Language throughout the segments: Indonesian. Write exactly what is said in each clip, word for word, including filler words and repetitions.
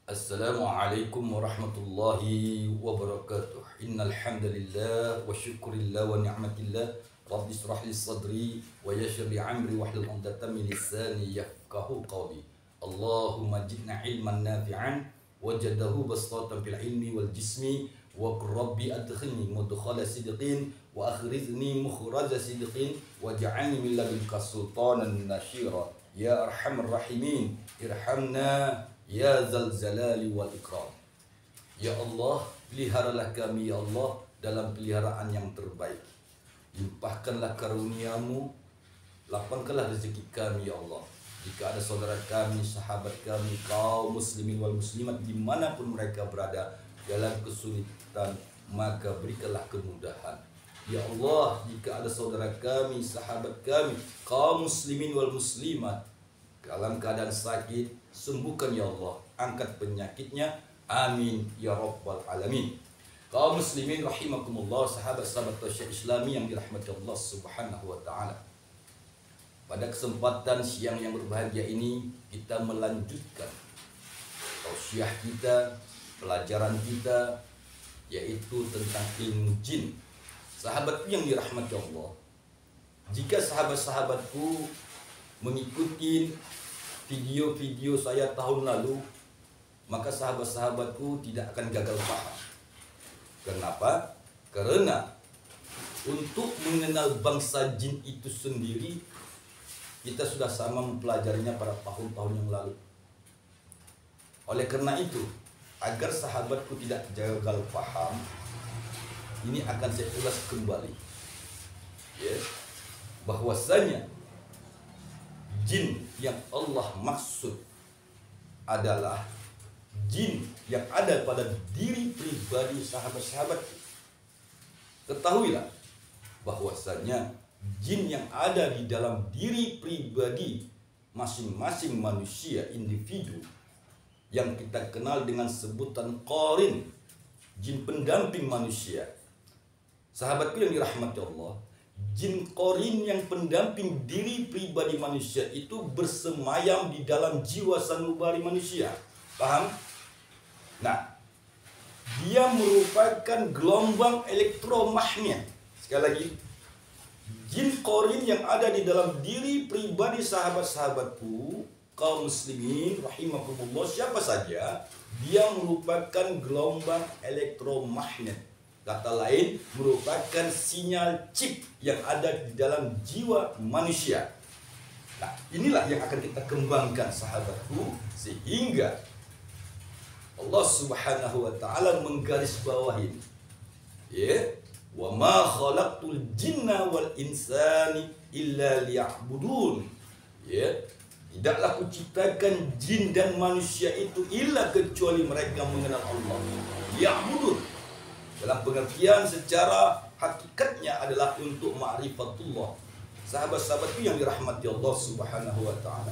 Assalamualaikum warahmatullahi wabarakatuh. Innal hamdalillah wa syukurillah wa ni'matillah. Rabbi israh li sadri wa yassir li amri wahlul 'uqdatam min lisani yafqahu qawli. Allahumma zidna ilman nafi'an wajadahu basatan fil ilmi wal jismi wa rabbi adkhilni mudkhala sidqin wa akhrizni mukhraja sidqin waj'alni min ladunka sultanan nasyira. Ya arhamar rahimin, irhamna ya zal jalali wal ikram. Ya Allah, peliharalah kami ya Allah dalam peliharaan yang terbaik. Limpahkanlah karuniamu, lapangkanlah rezeki kami ya Allah. Jika ada saudara kami, sahabat kami, kaum muslimin wal muslimat dimanapun mereka berada dalam kesulitan, maka berikanlah kemudahan. Ya Allah, jika ada saudara kami, sahabat kami, kaum muslimin wal muslimat dalam keadaan sakit, sembuhkan ya Allah, angkat penyakitnya, amin ya rabbal alamin. Kaum muslimin rahimakumullah, sahabat-sahabat tauhid Islami yang dirahmati Allah Subhanahu wa taala. Pada kesempatan siang yang berbahagia ini, kita melanjutkan tausiah kita, pelajaran kita, yaitu tentang ilmu jin. Sahabatku yang dirahmati Allah, jika sahabat-sahabatku mengikuti video-video saya tahun lalu, maka sahabat-sahabatku tidak akan gagal paham. Kenapa? Karena untuk mengenal bangsa jin itu sendiri, kita sudah sama mempelajarinya pada tahun-tahun yang lalu. Oleh karena itu, agar sahabatku tidak gagal paham, ini akan saya ulas kembali, ya, bahwasanya jin yang Allah maksud adalah jin yang ada pada diri pribadi sahabat-sahabat. Ketahuilah bahwasanya jin yang ada di dalam diri pribadi masing-masing manusia, individu, yang kita kenal dengan sebutan qarin, jin pendamping manusia. Sahabatku yang dirahmati Allah, jin qarin yang pendamping diri pribadi manusia itu bersemayam di dalam jiwa sanubari manusia. Paham? Nah, dia merupakan gelombang elektromagnet. Sekali lagi, jin qarin yang ada di dalam diri pribadi sahabat-sahabatku, kaum muslimin rahimakumullah, siapa saja, dia merupakan gelombang elektromagnet. Kata lain, merupakan sinyal chip yang ada di dalam jiwa manusia. Nah, inilah yang akan kita kembangkan sahabatku, sehingga Allah Subhanahu wa taala menggarisbawahi, ya, wa ma khalaqtul jinna wal insani illa liya'budun. Ya, tidaklah kuciptakan jin dan manusia itu illa kecuali mereka mengenal Allah. Ya'budun dalam pengertian secara hakikatnya adalah untuk ma'rifatullah. Sahabat-sahabatku yang dirahmati Allah Subhanahu wa taala,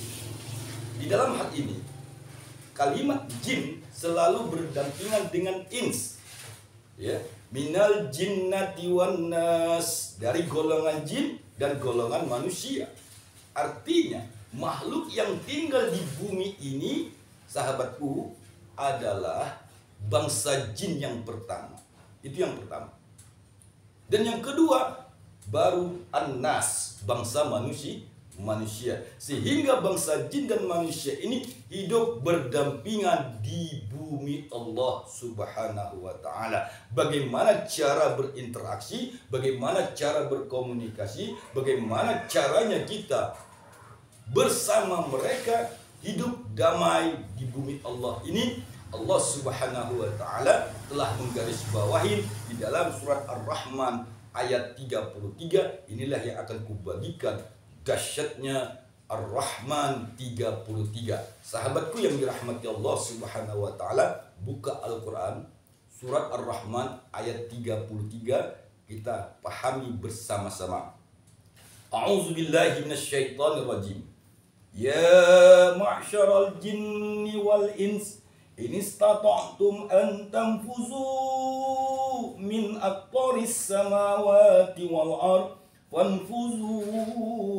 di dalam hal ini kalimat jin selalu berdampingan dengan ins, ya, minal jinnati wan nas, dari golongan jin dan golongan manusia. Artinya makhluk yang tinggal di bumi ini, sahabatku, adalah bangsa jin yang pertama. Itu yang pertama. Dan yang kedua, baru an-nas, bangsa manusia, manusia. Sehingga bangsa jin dan manusia ini hidup berdampingan di bumi Allah Subhanahu wa taala. Bagaimana cara berinteraksi, bagaimana cara berkomunikasi, bagaimana caranya kita bersama mereka hidup damai di bumi Allah ini. Allah Subhanahu wa taala telah menggarisbawahi di dalam surat Ar-Rahman ayat tiga puluh tiga. Inilah yang akan kubagikan dahsyatnya Ar-Rahman tiga puluh tiga. Sahabatku yang dirahmati Allah Subhanahu wa taala, buka Al-Qur'an surat Ar-Rahman ayat tiga puluh tiga, kita pahami bersama-sama. A'udzubillahi minasyaitonirrajim. Ya ma'syaral jinni wal ins in istata'tum an tanfuzu min aqtaris samawati wal ard fanfuzu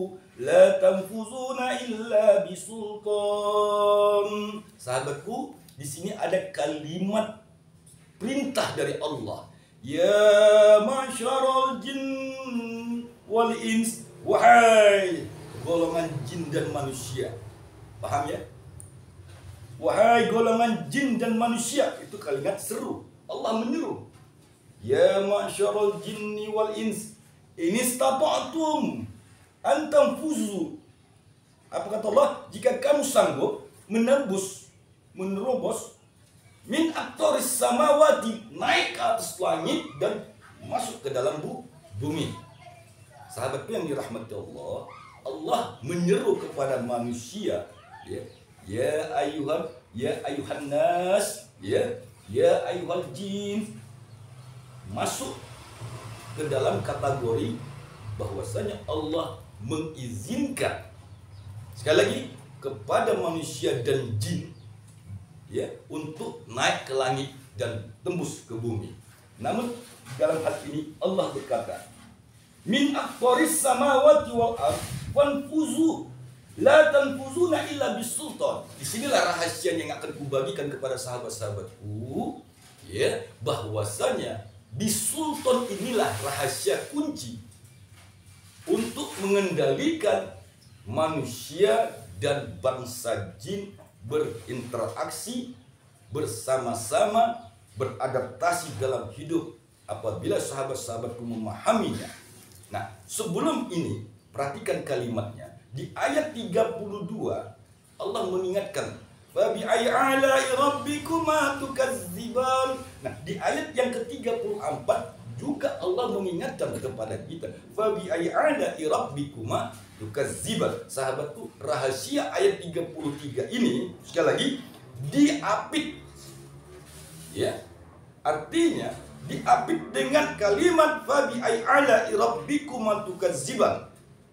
la tanfuzuna illa bisultan. Sahabatku, Di sini ada kalimat perintah dari Allah. Ya masyarul jin wal ins, wahai golongan jin dan manusia. Paham ya? Wahai golongan jin dan manusia, itu kalimat seru. Allah menyuruh. Ya masyarul jinni wal ins, in istata'tum an tanfuzu. Apa kata Allah? Jika kamu sanggup menembus, menerobos min aqtaris samawati, naik ke atas langit dan masuk ke dalam bu, bumi. Sahabatku yang dirahmati Allah, Allah menyeru kepada manusia, ya, ya ayuhan, ya ayuhan nas, ya, ya ayuhal jin, masuk ke dalam kategori bahwasanya Allah mengizinkan, sekali lagi, kepada manusia dan jin, ya, untuk naik ke langit dan tembus ke bumi. Namun dalam hal ini Allah berkata, min aqtaris samawati wal ard fanfuzu la tanfuzuna illa bisultan. Disinilah rahasia yang akan kubagikan kepada sahabat-sahabatku, ya, bahwasanya di sultan inilah rahasia kunci untuk mengendalikan manusia dan bangsa jin berinteraksi bersama-sama, beradaptasi dalam hidup apabila sahabat-sahabatku memahaminya. Nah, sebelum ini perhatikan kalimatnya. Di ayat tiga puluh dua Allah mengingatkan, Fabi ayyi ala'i rabbikuma tukazziban. Nah, di ayat yang ke tiga puluh empat juga Allah mengingatkan kepada kita, Fabi ayyi ala'i rabbikuma tukazziban. Sahabatku, rahasia ayat tiga puluh tiga ini sekali lagi diapit, ya, artinya diapit dengan kalimat Fabi ayyi ala'i rabbikuma tukazziban.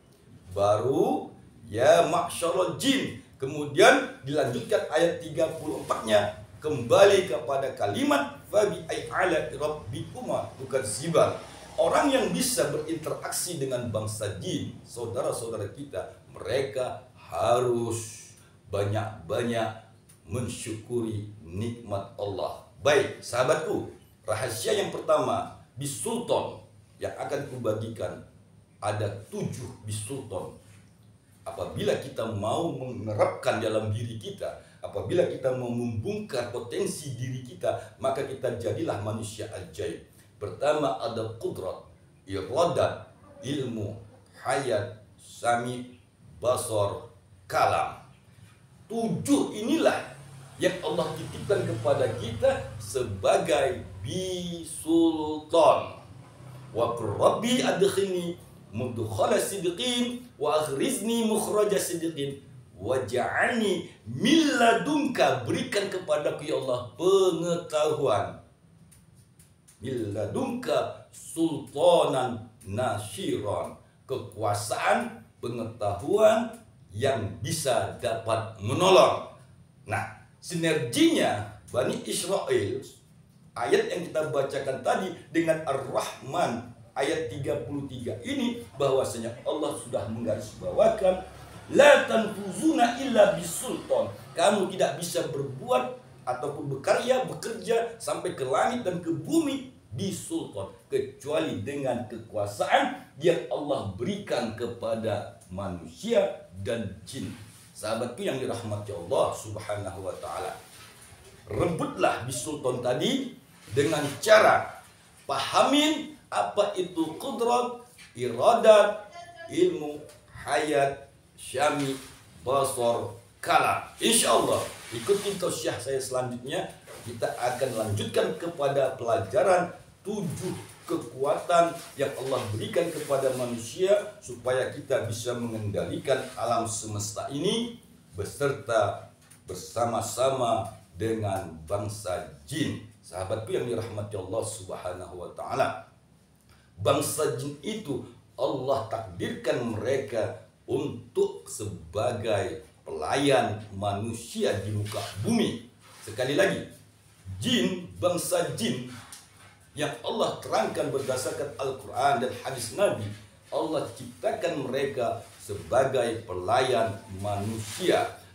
Baru ya ma'syarul jin, kemudian dilanjutkan ayat tiga puluh empat-nya kembali kepada kalimat Fabi ayyi ala'i rabbikuma tukazziban. Orang yang bisa berinteraksi dengan bangsa jin, saudara-saudara kita, mereka harus banyak-banyak mensyukuri nikmat Allah. Baik, sahabatku, rahasia yang pertama bisultan yang akan kubagikan, ada tujuh bisultan. Apabila kita mau menerapkan dalam diri kita, apabila kita mau membongkar potensi diri kita, maka kita jadilah manusia ajaib. Pertama ada qudrat, iradat, ilmu, hayat, sami, basar, kalam. Tujuh inilah yang Allah titipkan kepada kita sebagai bisultan. Wa qur rabbi adkhilni mudkhala sidqin wa akhrizni mukhraja sidqin waj'alni min ladunka, berikan kepadaku ya Allah pengetahuan, min ladunka sultanan nasyiran, kekuasaan, pengetahuan yang bisa dapat menolong. Nah, sinerginya Bani Israel, ayat yang kita bacakan tadi dengan Ar-Rahman ayat tiga puluh tiga ini, bahwasanya Allah sudah menggarisbawakan la tanfuzuna illa bisultan. Kamu tidak bisa berbuat ataupun berkarya, bekerja sampai ke langit dan ke bumi bisultan, kecuali dengan kekuasaan yang Allah berikan kepada manusia dan jin. Sahabatku yang dirahmati Allah Subhanahu wa taala, rebutlah bisultan tadi dengan cara pahamin apa itu qudrat, iradat, ilmu, hayat, syami, basar, kalam. Insyaallah ikuti tausiah saya selanjutnya, kita akan lanjutkan kepada pelajaran tujuh kekuatan yang Allah berikan kepada manusia supaya kita bisa mengendalikan alam semesta ini beserta bersama-sama dengan bangsa jin. Sahabatku yang dirahmati Allah Subhanahu wa taala, bangsa jin itu Allah takdirkan mereka untuk sebagai pelayan manusia di muka bumi. Sekali lagi, jin, bangsa jin yang Allah terangkan berdasarkan Al-Quran dan hadis Nabi, Allah ciptakan mereka sebagai pelayan manusia.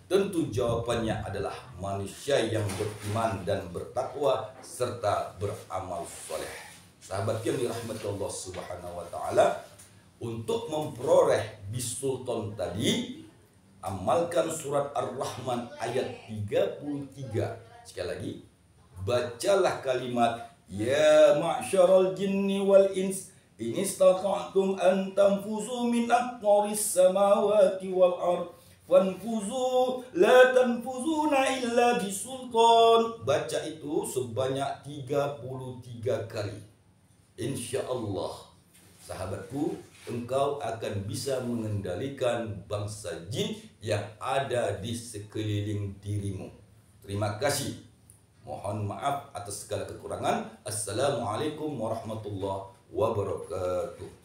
Tentu jawabannya adalah manusia yang beriman dan bertakwa serta beramal soleh. Sahabat yang dirahmati Allah Subhanahu wa taala, untuk memperoleh bis sultan tadi, amalkan surat Ar-Rahman ayat tiga puluh tiga. Sekali lagi, bacalah kalimat ya ma'syaral jinni wal ins in istata'tum an tanfuzu min aqtaris samawati wal ard fanfuzu la tanfuzuna illa bisultan. Baca itu sebanyak tiga puluh tiga kali. Insya Allah, sahabatku, engkau akan bisa mengendalikan bangsa jin yang ada di sekeliling dirimu. Terima kasih. Mohon maaf atas segala kekurangan. Assalamualaikum warahmatullahi wabarakatuh.